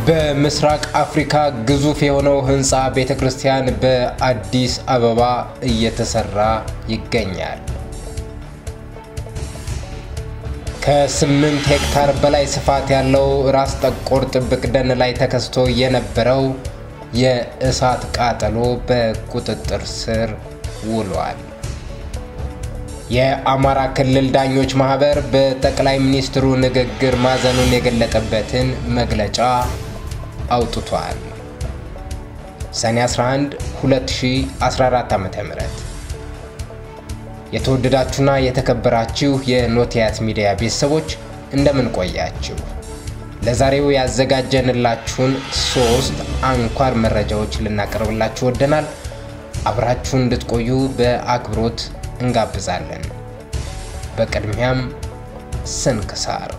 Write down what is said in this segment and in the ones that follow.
በምስራቅ አፍሪካ ግዙፍ የሆነው ህንጻ ቤተክርስቲያን በአዲስ አበባ እየተሰራ ይገኛል። ከ8 ሄክታር በላይ ስፋት ያለው ራስ ጠቆር ጥብቅ ደን ላይ ተከስቶ የነበረው የእሳት ቃጠሎ በቁጥጥር ስር ውሏል። የአማራ ክልል ዳኞች ማህበር በጠቅላይ ሚኒስትሩ ንግግር ማዘኑን የገለጠበትን መግለጫ አውጥቷል። ሰኔ 11 2014 ዓ.ም የተወደዳችሁና የተከበራችሁ የኖቲያት ሚዲያ ቤተሰቦች እንደምን ቆያችሁ? ለዛሬው ያዘጋጀንላችሁን 3 አንኳር መረጃዎች ልናቀርብላችሁ ወደናል። አብራችሁን እንድትቆዩ በአክብሮት እንጋብዛለን። በቅድሚያም ስንክሳር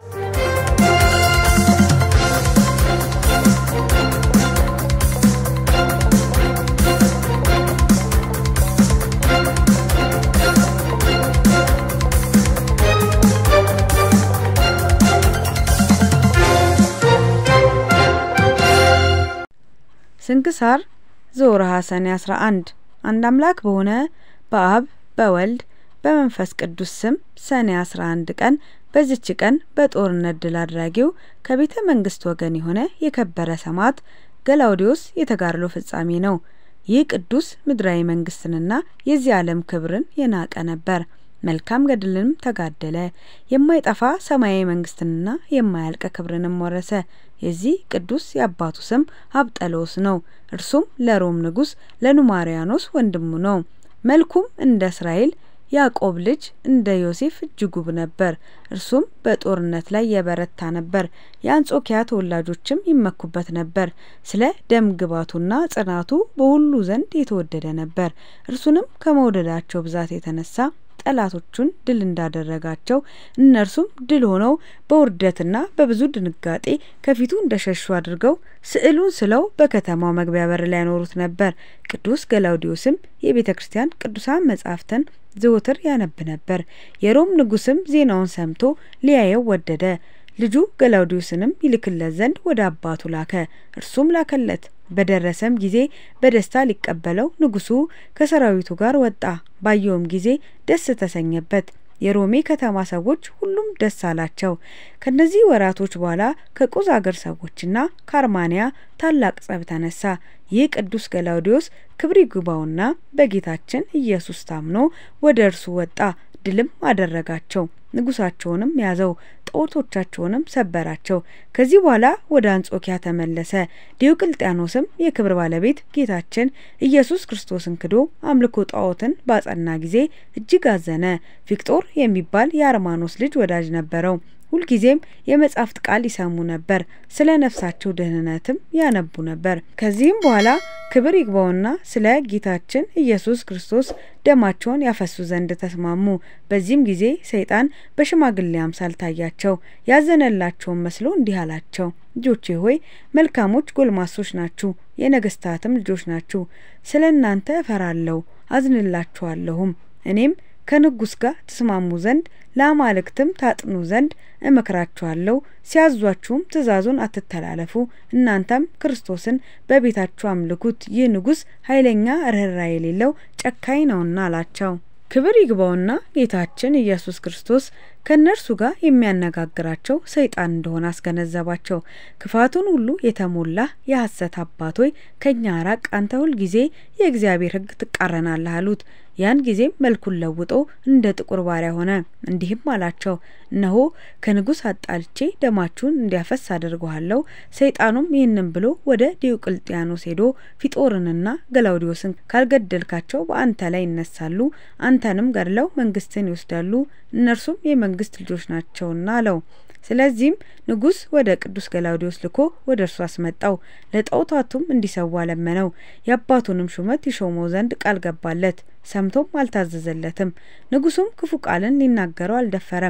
ስንክሳር ዘወርኀ ሰኔ 11 አንድ አምላክ በሆነ በአብ በወልድ በመንፈስ ቅዱስ ስም ሰኔ 11 ቀን በዚች ቀን በጦርነት ድል አድራጊው ከቤተ መንግስት ወገን የሆነ የከበረ ሰማዕት ገላውዲዮስ የተጋድሎ ፍጻሜ ነው። ይህ ቅዱስ ምድራዊ መንግስትንና የዚህ ዓለም ክብርን የናቀ ነበር። መልካም ገድልንም ተጋደለ። የማይጠፋ ሰማያዊ መንግስትንና የማያልቅ ክብርንም ወረሰ። የዚህ ቅዱስ የአባቱ ስም አብጠሎስ ነው። እርሱም ለሮም ንጉስ ለኑማሪያኖስ ወንድሙ ነው። መልኩም እንደ እስራኤል ያዕቆብ ልጅ እንደ ዮሴፍ እጅግ ውብ ነበር። እርሱም በጦርነት ላይ የበረታ ነበር። የአንጾኪያ ተወላጆችም ይመኩበት ነበር። ስለ ደም ግባቱና ጽናቱ በሁሉ ዘንድ የተወደደ ነበር። እርሱንም ከመውደዳቸው ብዛት የተነሳ ጠላቶቹን ድል እንዳደረጋቸው እነርሱም ድል ሆነው በውርደትና በብዙ ድንጋጤ ከፊቱ እንደሸሹ አድርገው ስዕሉን ስለው በከተማው መግቢያ በር ላይ ያኖሩት ነበር። ቅዱስ ገላውዲዮስም የቤተክርስቲያን ቅዱሳን መጻሕፍትን ዘወትር ያነብ ነበር። የሮም ንጉስም ዜናውን ሰምቶ ሊያየው ወደደ። ልጁ ገላውዲዮስንም ይልክለት ዘንድ ወደ አባቱ ላከ። እርሱም ላከለት። በደረሰም ጊዜ በደስታ ሊቀበለው ንጉሱ ከሰራዊቱ ጋር ወጣ። ባየውም ጊዜ ደስ ተሰኘበት። የሮሜ ከተማ ሰዎች ሁሉም ደስ አላቸው። ከነዚህ ወራቶች በኋላ ከቁዝ አገር ሰዎችና ከአርማንያ ታላቅ ጸብ ተነሳ። ይህ ቅዱስ ገላውዲዮስ ክብር ይግባውና በጌታችን ኢየሱስ ታምኖ ወደ እርሱ ወጣ። ድልም አደረጋቸው። ንጉሳቸውንም ያዘው። ጣዖቶቻቸውንም ሰበራቸው። ከዚህ በኋላ ወደ አንጾኪያ ተመለሰ። ዲዮቅልጥያኖስም የክብር ባለቤት ጌታችን ኢየሱስ ክርስቶስን ክዶ አምልኮ ጣዖትን ባጸና ጊዜ እጅግ አዘነ። ቪክጦር የሚባል የአርማኖስ ልጅ ወዳጅ ነበረው። ሁልጊዜም የመጻሕፍት ቃል ይሰሙ ነበር። ስለ ነፍሳቸው ደህንነትም ያነቡ ነበር። ከዚህም በኋላ ክብር ይግባውና ስለ ጌታችን ኢየሱስ ክርስቶስ ደማቸውን ያፈሱ ዘንድ ተስማሙ። በዚህም ጊዜ ሰይጣን በሽማግሌ አምሳል ታያቸው። ያዘነላቸውን መስሎ እንዲህ አላቸው፣ ልጆቼ ሆይ መልካሞች ጎልማሶች ናችሁ፣ የነገስታትም ልጆች ናችሁ። ስለ እናንተ እፈራለሁ አዝንላችኋለሁም። እኔም ከንጉስ ጋር ተስማሙ ዘንድ ለአማልክትም ታጥኑ ዘንድ እመክራችኋለሁ። ሲያዟችሁም ትእዛዙን አትተላለፉ። እናንተም ክርስቶስን በቤታችሁ አምልኩት። ይህ ንጉስ ኃይለኛ ርኅራኄ የሌለው ጨካኝ ነውና አላቸው። ክብር ይግባውና ጌታችን ኢየሱስ ክርስቶስ ከነርሱ ጋር የሚያነጋግራቸው ሰይጣን እንደሆነ አስገነዘባቸው። ክፋቱን ሁሉ የተሞላ የሐሰት አባት ሆይ ከኛ ራቅ፣ አንተ ሁል ጊዜ የእግዚአብሔር ሕግ ትቃረናለህ አሉት። ያን ጊዜም መልኩን ለውጦ እንደ ጥቁር ባሪያ ሆነ። እንዲህም አላቸው፣ እነሆ ከንጉስ አጣልቼ ደማችሁን እንዲያፈስ አድርገዋለሁ። ሰይጣኑም ይህንን ብሎ ወደ ዲዮቅልጥያኖስ ሄዶ ፊጦርንና ገላውዲዮስን ካልገደልካቸው በአንተ ላይ ይነሳሉ፣ አንተንም ገድለው መንግስትን ይወስዳሉ፣ እነርሱም የመንግስት ልጆች ናቸውና አለው። ስለዚህም ንጉስ ወደ ቅዱስ ገላውዲዮስ ልኮ ወደ እርሱ አስመጣው። ለጣዖታቱም እንዲሰዋ ለመነው። የአባቱንም ሹመት ይሾመው ዘንድ ቃል ገባለት። ሰምቶም አልታዘዘለትም። ንጉሱም ክፉ ቃልን ሊናገረው አልደፈረም።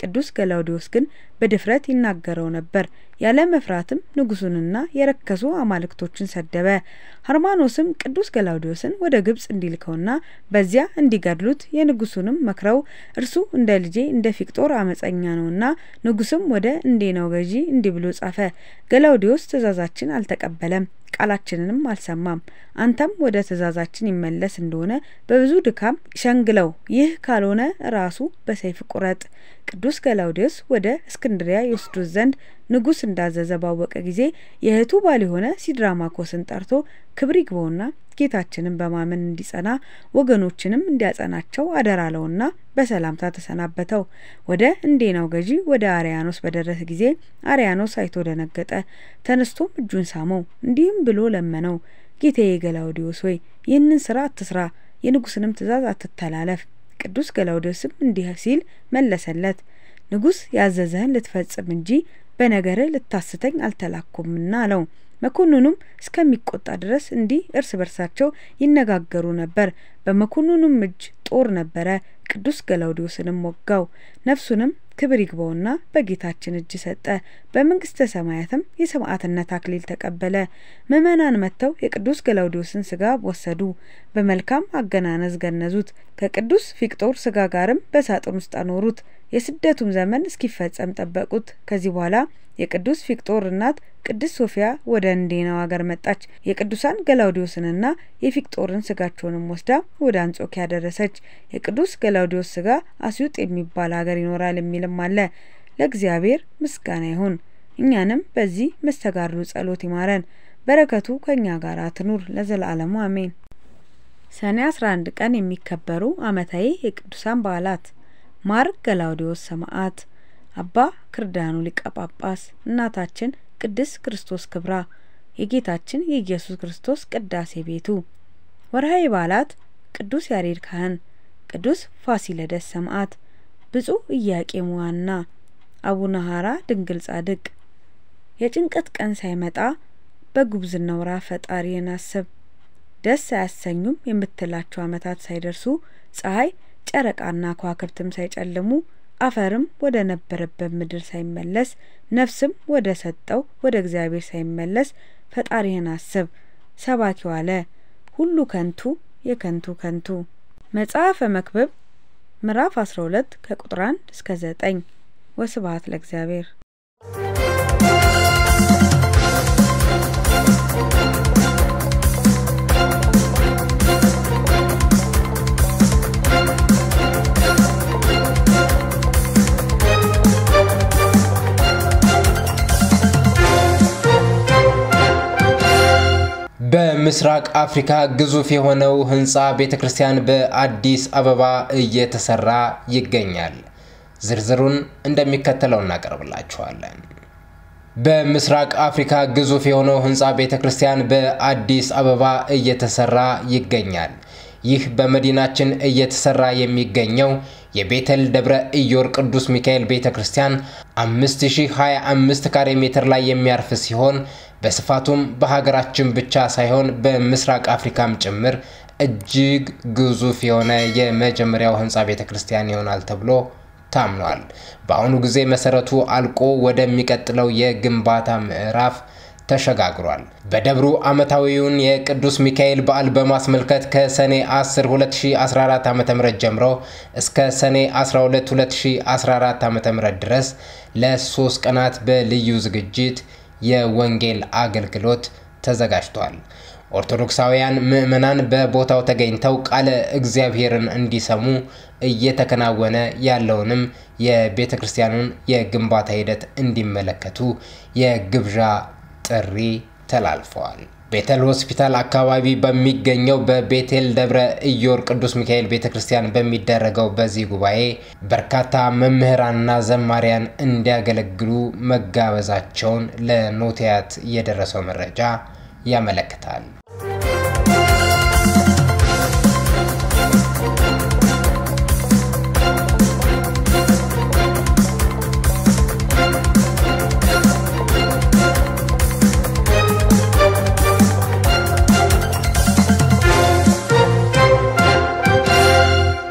ቅዱስ ገላውዲዮስ ግን በድፍረት ይናገረው ነበር። ያለ መፍራትም ንጉሱንና የረከሱ አማልክቶችን ሰደበ። ሀርማኖስም ቅዱስ ገላውዲዮስን ወደ ግብጽ እንዲልከውና በዚያ እንዲገድሉት የንጉሱንም መክረው እርሱ እንደ ልጄ እንደ ፊቅጦር አመፀኛ ነውና ንጉስም ወደ እንዴናው ገዢ እንዲህ ብሎ ጻፈ። ገላውዲዮስ ትእዛዛችን አልተቀበለም፣ ቃላችንንም አልሰማም። አንተም ወደ ትእዛዛችን ይመለስ እንደሆነ በብዙ ድካም ሸንግለው፣ ይህ ካልሆነ ራሱ በሰይፍ ቁረጥ። ቅዱስ ገላውዲዮስ ወደ እስክንድሪያ ይወስዱት ዘንድ ንጉስ እንዳዘዘ ባወቀ ጊዜ የእህቱ ባል የሆነ ሲድራማኮስን ጠርቶ ክብር ይግባውና ጌታችንን በማመን እንዲጸና ወገኖችንም እንዲያጸናቸው አደራለውና በሰላምታ ተሰናበተው። ወደ እንዴናው ገዢ ወደ አርያኖስ በደረሰ ጊዜ አርያኖስ አይቶ ደነገጠ። ተነስቶም እጁን ሳመው፣ እንዲህም ብሎ ለመነው። ጌታዬ ገላውዲዮስ ሆይ ይህንን ስራ አትስራ፣ የንጉስንም ትእዛዝ አትተላለፍ። ቅዱስ ገላውዲዮስም እንዲህ ሲል መለሰለት፣ ንጉስ ያዘዘህን ልትፈጽም እንጂ በነገርህ ልታስተኝ አልተላኩምና አለው። መኮንኑም እስከሚቆጣ ድረስ እንዲህ እርስ በርሳቸው ይነጋገሩ ነበር። በመኮንኑም እጅ ጦር ነበረ። ቅዱስ ገላውዲዮስንም ወጋው። ነፍሱንም ክብር ይግባውና በጌታችን እጅ ሰጠ። በመንግስተ ሰማያትም የሰማዕትነት አክሊል ተቀበለ። ምእመናን መጥተው የቅዱስ ገላውዲዮስን ስጋ ወሰዱ፣ በመልካም አገናነዝ ገነዙት። ከቅዱስ ፊቅጦር ስጋ ጋርም በሳጥን ውስጥ አኖሩት። የስደቱም ዘመን እስኪፈጸም ጠበቁት። ከዚህ በኋላ የቅዱስ ፊቅጦር እናት ቅድስት ሶፊያ ወደ እንዴናው ሀገር መጣች። የቅዱሳን ገላውዲዮስንና የፊቅጦርን ስጋቸውንም ወስዳ ወደ አንጾኪያ ደረሰች። የቅዱስ ገላውዲዮስ ስጋ አስዩጥ የሚባል ሀገር ይኖራል የሚልም አለ። ለእግዚአብሔር ምስጋና ይሁን። እኛንም በዚህ መስተጋድሉ ጸሎት ይማረን፣ በረከቱ ከኛ ጋር ትኑር ለዘላለሙ አሜን። ሰኔ 11 ቀን የሚከበሩ ዓመታዊ የቅዱሳን በዓላት ማር ገላውዲዮስ ሰማዕት፣ አባ ክርዳኑ ሊቀ ጳጳስ፣ እናታችን ቅድስት ክርስቶስ ክብራ፣ የጌታችን የኢየሱስ ክርስቶስ ቅዳሴ ቤቱ። ወርሃዊ በዓላት ቅዱስ ያሬድ ካህን፣ ቅዱስ ፋሲለደስ ሰማዕት፣ ብፁዕ ኢያቄም ዋና፣ አቡነ ሐራ ድንግል ጻድቅ። የጭንቀት ቀን ሳይመጣ በጉብዝናው ወራት ፈጣሪን አስብ። ደስ አያሰኙም የምትላቸው ዓመታት ሳይደርሱ ፀሐይ ጨረቃና ከዋክብትም ሳይጨልሙ አፈርም ወደ ነበረበት ምድር ሳይመለስ ነፍስም ወደ ሰጠው ወደ እግዚአብሔር ሳይመለስ ፈጣሪህን አስብ። ሰባኪው አለ ሁሉ ከንቱ የከንቱ ከንቱ። መጽሐፈ መክብብ ምዕራፍ 12 ከቁጥር 1 እስከ 9። ወስብሐት ለእግዚአብሔር። በምስራቅ አፍሪካ ግዙፍ የሆነው ህንጻ ቤተክርስቲያን በአዲስ አበባ እየተሰራ ይገኛል። ዝርዝሩን እንደሚከተለው እናቀርብላችኋለን። በምስራቅ አፍሪካ ግዙፍ የሆነው ህንጻ ቤተክርስቲያን በአዲስ አበባ እየተሰራ ይገኛል። ይህ በመዲናችን እየተሰራ የሚገኘው የቤተል ደብረ ኢዮር ቅዱስ ሚካኤል ቤተክርስቲያን 5025 ካሬ ሜትር ላይ የሚያርፍ ሲሆን በስፋቱም በሀገራችን ብቻ ሳይሆን በምስራቅ አፍሪካም ጭምር እጅግ ግዙፍ የሆነ የመጀመሪያው ህንጻ ቤተክርስቲያን ይሆናል ተብሎ ታምኗል። በአሁኑ ጊዜ መሰረቱ አልቆ ወደሚቀጥለው የግንባታ ምዕራፍ ተሸጋግሯል። በደብሩ ዓመታዊውን የቅዱስ ሚካኤል በዓል በማስመልከት ከሰኔ 10 2014 ዓ.ም ጀምሮ እስከ ሰኔ 12 2014 ዓ.ም ድረስ ለ3 ቀናት በልዩ ዝግጅት የወንጌል አገልግሎት ተዘጋጅቷል። ኦርቶዶክሳውያን ምእመናን በቦታው ተገኝተው ቃለ እግዚአብሔርን እንዲሰሙ እየተከናወነ ያለውንም የቤተክርስቲያኑን የግንባታ ሂደት እንዲመለከቱ የግብዣ ጥሪ ተላልፈዋል። ቤተል ሆስፒታል አካባቢ በሚገኘው በቤቴል ደብረ ኢዮር ቅዱስ ሚካኤል ቤተክርስቲያን በሚደረገው በዚህ ጉባኤ በርካታ መምህራንና ዘማሪያን እንዲያገለግሉ መጋበዛቸውን ለኖቲያት የደረሰው መረጃ ያመለክታል።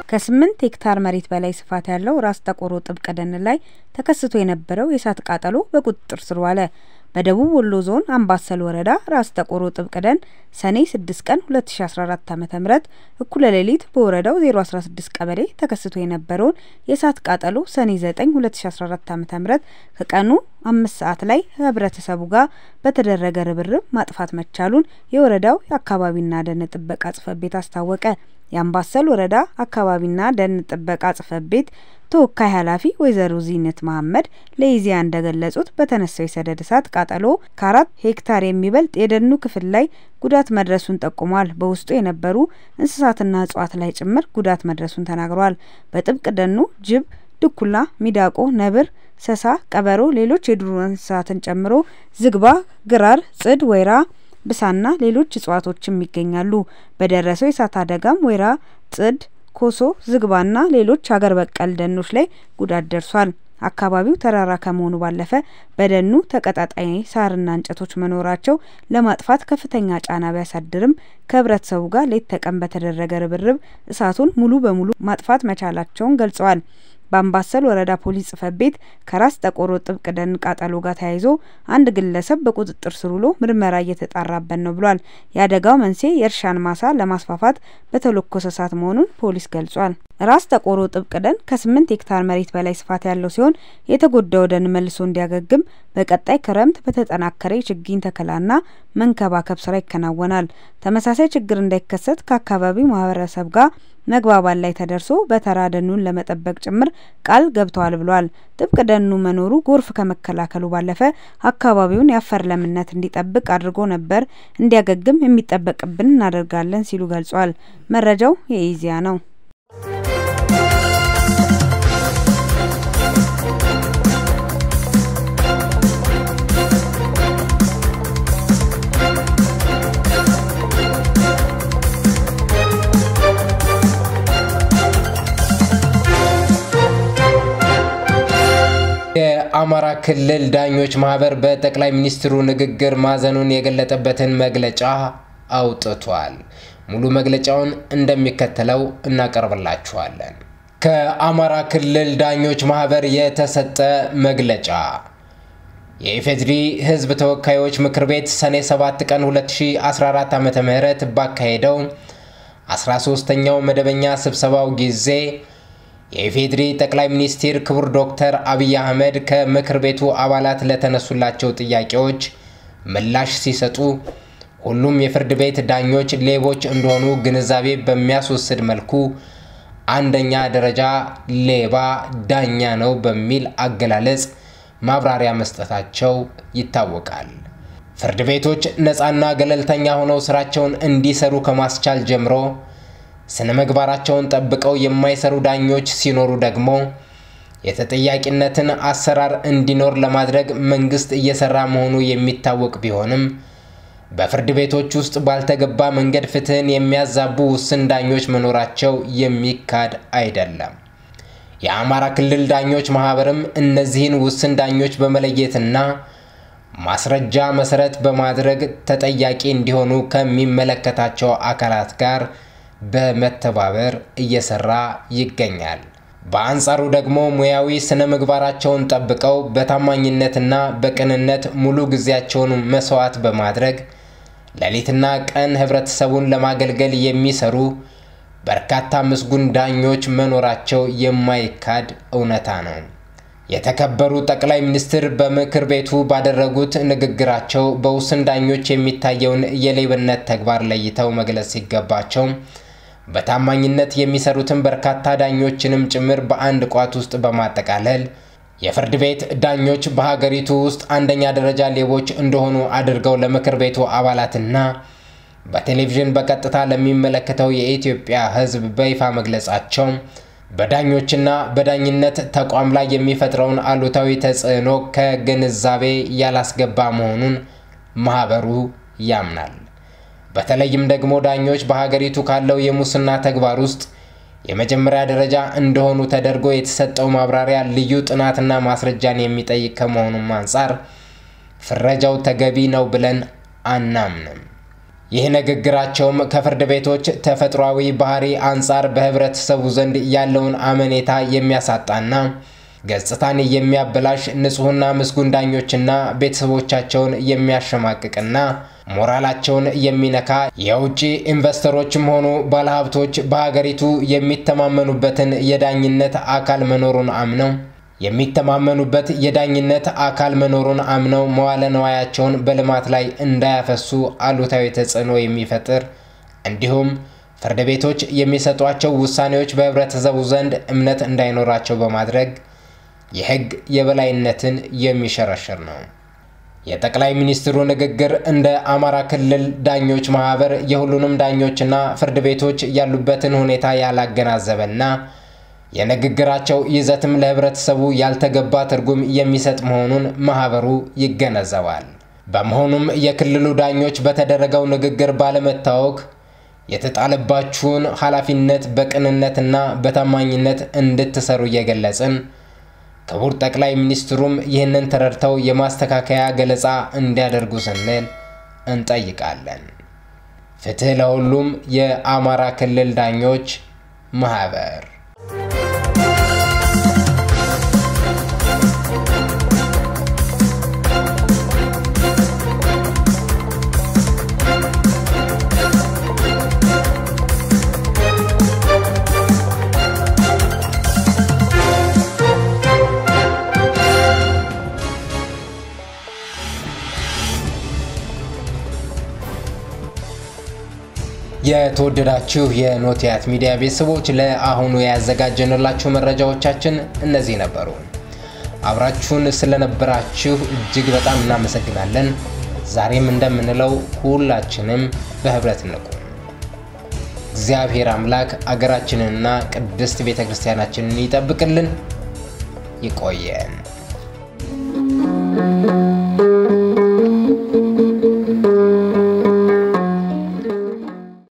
ከ8 ሄክታር መሬት በላይ ስፋት ያለው ራስ ጠቆሮ ጥብቅ ደን ላይ ተከስቶ የነበረው የእሳት ቃጠሎ በቁጥጥር ስር ዋለ። በደቡብ ወሎ ዞን አምባሰል ወረዳ ራስ ጠቆሮ ጥብቅ ደን ሰኔ 6 ቀን 2014 ዓ.ም እኩለ ሌሊት በወረዳው 016 ቀበሌ ተከስቶ የነበረውን የእሳት ቃጠሎ ሰኔ 9 2014 ዓ.ም ከቀኑ 5 ሰዓት ላይ ህብረተሰቡ ጋር በተደረገ ርብርብ ማጥፋት መቻሉን የወረዳው አካባቢና ደን ጥበቃ ጽሕፈት ቤት አስታወቀ። የአምባሰል ወረዳ አካባቢና ደን ጥበቃ ጽሕፈት ቤት ተወካይ ኃላፊ ወይዘሮ ዚነት መሐመድ ለኢዜአ እንደገለጹት በተነሳው የሰደድ እሳት ቃጠሎ ከ4 ሄክታር የሚበልጥ የደኑ ክፍል ላይ ጉዳት መድረሱን ጠቁሟል። በውስጡ የነበሩ እንስሳትና እጽዋት ላይ ጭምር ጉዳት መድረሱን ተናግረዋል። በጥብቅ ደኑ ጅብ፣ ድኩላ፣ ሚዳቆ፣ ነብር፣ ሰሳ፣ ቀበሮ፣ ሌሎች የዱር እንስሳትን ጨምሮ ዝግባ፣ ግራር፣ ጽድ፣ ወይራ ብሳና ሌሎች እጽዋቶችም ይገኛሉ። በደረሰው የእሳት አደጋም ወይራ፣ ጽድ፣ ኮሶ፣ ዝግባና ሌሎች ሀገር በቀል ደኖች ላይ ጉዳት ደርሷል። አካባቢው ተራራ ከመሆኑ ባለፈ በደኑ ተቀጣጣይ ሳርና እንጨቶች መኖራቸው ለማጥፋት ከፍተኛ ጫና ቢያሳድርም ከህብረተሰቡ ጋር ሌት ተቀን በተደረገ ርብርብ እሳቱን ሙሉ በሙሉ ማጥፋት መቻላቸውን ገልጸዋል። በአምባሰል ወረዳ ፖሊስ ጽሕፈት ቤት ከራስ ጠቆሮ ጥብቅ ደን ቃጠሎ ጋር ተያይዞ አንድ ግለሰብ በቁጥጥር ስር ውሎ ምርመራ እየተጣራበት ነው ብሏል። የአደጋው መንስኤ የእርሻን ማሳ ለማስፋፋት በተለኮሰ እሳት መሆኑን ፖሊስ ገልጿል። ራስ ጠቆሮ ጥብቅ ደን ከ8 ሄክታር መሬት በላይ ስፋት ያለው ሲሆን የተጎዳው ደን መልሶ እንዲያገግም በቀጣይ ክረምት በተጠናከረ የችግኝ ተከላና መንከባከብ ስራ ይከናወናል። ተመሳሳይ ችግር እንዳይከሰት ከአካባቢው ማህበረሰብ ጋር መግባባት ላይ ተደርሶ በተራ ደኑን ለመጠበቅ ጭምር ቃል ገብተዋል ብሏል። ጥብቅ ደኑ መኖሩ ጎርፍ ከመከላከሉ ባለፈ አካባቢውን የአፈር ለምነት እንዲጠብቅ አድርጎ ነበር። እንዲያገግም የሚጠበቅብን እናደርጋለን ሲሉ ገልጿል። መረጃው የኢዜአ ነው። የአማራ ክልል ዳኞች ማህበር በጠቅላይ ሚኒስትሩ ንግግር ማዘኑን የገለጠበትን መግለጫ አውጥቷል። ሙሉ መግለጫውን እንደሚከተለው እናቀርብላችኋለን። ከአማራ ክልል ዳኞች ማህበር የተሰጠ መግለጫ። የኢፌድሪ ህዝብ ተወካዮች ምክር ቤት ሰኔ 7 ቀን 2014 ዓ.ም ባካሄደው 13ኛው መደበኛ ስብሰባው ጊዜ የኢፌድሪ ጠቅላይ ሚኒስትር ክቡር ዶክተር አብይ አህመድ ከምክር ቤቱ አባላት ለተነሱላቸው ጥያቄዎች ምላሽ ሲሰጡ ሁሉም የፍርድ ቤት ዳኞች ሌቦች እንደሆኑ ግንዛቤ በሚያስወስድ መልኩ አንደኛ ደረጃ ሌባ ዳኛ ነው በሚል አገላለጽ ማብራሪያ መስጠታቸው ይታወቃል። ፍርድ ቤቶች ነፃና ገለልተኛ ሆነው ስራቸውን እንዲሰሩ ከማስቻል ጀምሮ ስነ ምግባራቸውን ጠብቀው የማይሰሩ ዳኞች ሲኖሩ ደግሞ የተጠያቂነትን አሰራር እንዲኖር ለማድረግ መንግስት እየሰራ መሆኑ የሚታወቅ ቢሆንም በፍርድ ቤቶች ውስጥ ባልተገባ መንገድ ፍትህን የሚያዛቡ ውስን ዳኞች መኖራቸው የሚካድ አይደለም። የአማራ ክልል ዳኞች ማህበርም እነዚህን ውስን ዳኞች በመለየትና ማስረጃ መሰረት በማድረግ ተጠያቂ እንዲሆኑ ከሚመለከታቸው አካላት ጋር በመተባበር እየሰራ ይገኛል። በአንጻሩ ደግሞ ሙያዊ ስነ ምግባራቸውን ጠብቀው በታማኝነትና በቅንነት ሙሉ ጊዜያቸውን መስዋዕት በማድረግ ሌሊትና ቀን ህብረተሰቡን ለማገልገል የሚሰሩ በርካታ ምስጉን ዳኞች መኖራቸው የማይካድ እውነታ ነው። የተከበሩ ጠቅላይ ሚኒስትር በምክር ቤቱ ባደረጉት ንግግራቸው በውስን ዳኞች የሚታየውን የሌብነት ተግባር ለይተው መግለጽ ሲገባቸው በታማኝነት የሚሰሩትን በርካታ ዳኞችንም ጭምር በአንድ ቋት ውስጥ በማጠቃለል የፍርድ ቤት ዳኞች በሀገሪቱ ውስጥ አንደኛ ደረጃ ሌቦች እንደሆኑ አድርገው ለምክር ቤቱ አባላትና በቴሌቪዥን በቀጥታ ለሚመለከተው የኢትዮጵያ ህዝብ በይፋ መግለጻቸው በዳኞችና በዳኝነት ተቋም ላይ የሚፈጥረውን አሉታዊ ተጽዕኖ ከግንዛቤ ያላስገባ መሆኑን ማህበሩ ያምናል። በተለይም ደግሞ ዳኞች በሀገሪቱ ካለው የሙስና ተግባር ውስጥ የመጀመሪያ ደረጃ እንደሆኑ ተደርጎ የተሰጠው ማብራሪያ ልዩ ጥናትና ማስረጃን የሚጠይቅ ከመሆኑም አንፃር ፍረጃው ተገቢ ነው ብለን አናምንም። ይህ ንግግራቸውም ከፍርድ ቤቶች ተፈጥሯዊ ባህሪ አንፃር በህብረተሰቡ ዘንድ ያለውን አመኔታ የሚያሳጣና ገጽታን የሚያበላሽ ንጹህና ምስጉን ዳኞችና ቤተሰቦቻቸውን የሚያሸማቅቅና ሞራላቸውን የሚነካ የውጪ ኢንቨስተሮችም ሆኑ ባለሀብቶች በሀገሪቱ የሚተማመኑበትን የዳኝነት አካል መኖሩን አምነው መዋለ ንዋያቸውን በልማት ላይ እንዳያፈሱ አሉታዊ ተጽዕኖ የሚፈጥር እንዲሁም ፍርድ ቤቶች የሚሰጧቸው ውሳኔዎች በህብረተሰቡ ዘንድ እምነት እንዳይኖራቸው በማድረግ የህግ የበላይነትን የሚሸረሽር ነው። የጠቅላይ ሚኒስትሩ ንግግር እንደ አማራ ክልል ዳኞች ማህበር የሁሉንም ዳኞችና ፍርድ ቤቶች ያሉበትን ሁኔታ ያላገናዘበና የንግግራቸው ይዘትም ለህብረተሰቡ ያልተገባ ትርጉም የሚሰጥ መሆኑን ማህበሩ ይገነዘባል። በመሆኑም የክልሉ ዳኞች በተደረገው ንግግር ባለመታወክ የተጣለባችሁን ኃላፊነት በቅንነትና በታማኝነት እንድትሰሩ እየገለጽን ክቡር ጠቅላይ ሚኒስትሩም ይህንን ተረድተው የማስተካከያ ገለጻ እንዲያደርጉ ስንል እንጠይቃለን። ፍትህ ለሁሉም የአማራ ክልል ዳኞች ማህበር። የተወደዳችሁ የኖቲያት ሚዲያ ቤተሰቦች ለአሁኑ ያዘጋጀንላችሁ መረጃዎቻችን እነዚህ ነበሩ። አብራችሁን ስለነበራችሁ እጅግ በጣም እናመሰግናለን። ዛሬም እንደምንለው ሁላችንም በህብረት እንቁም። እግዚአብሔር አምላክ አገራችንንና ቅድስት ቤተክርስቲያናችንን ይጠብቅልን። ይቆየን።